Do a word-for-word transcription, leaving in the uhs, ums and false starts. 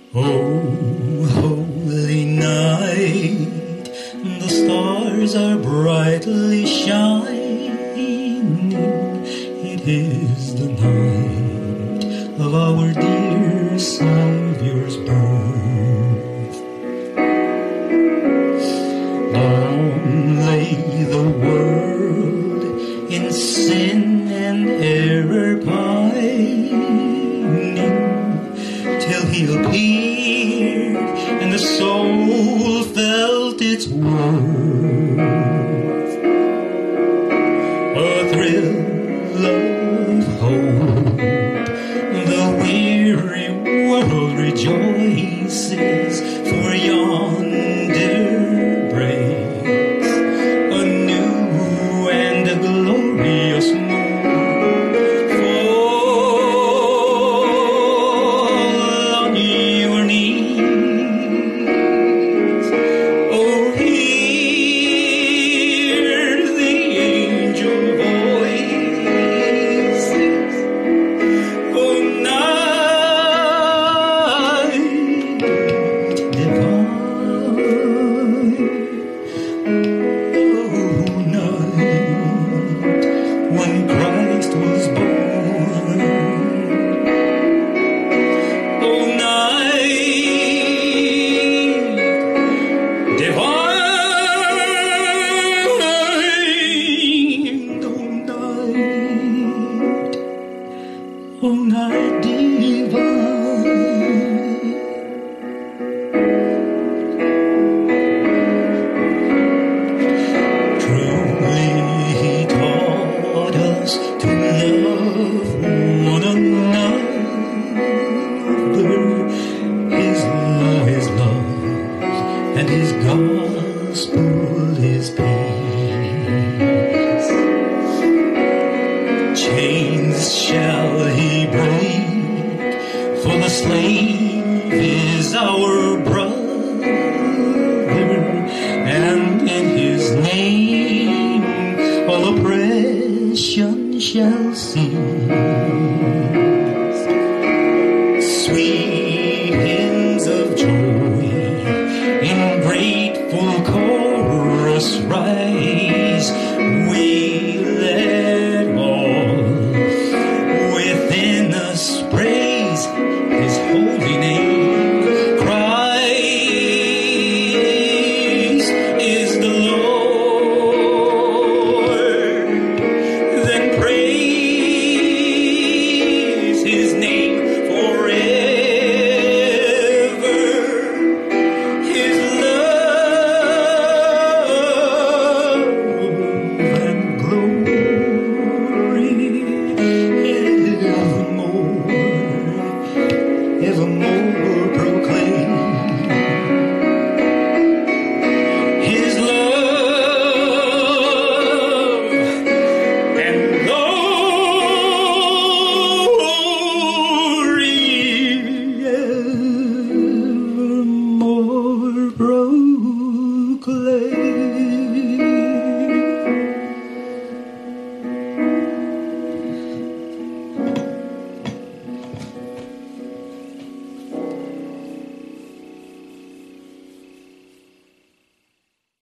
Oh, holy night, the stars are brightly shining. It is the night of our dear Savior's birth. Long lay the world in sin and error pining, till he appeared and the soul felt its worth. A thrill of hope, the weary world rejoices, for yonder breaks a new and a glorious morn. When Christ was born, oh night divine, oh night, oh night divine. To love one another, His law is love, and His gospel is peace. Chains shall He break, for the slave is our brother, and in His name all oppression shall cease. Sweet hymns of joy in grateful chorus rise. We let all within us praise His holy name. Christ is the Lord. Evermore.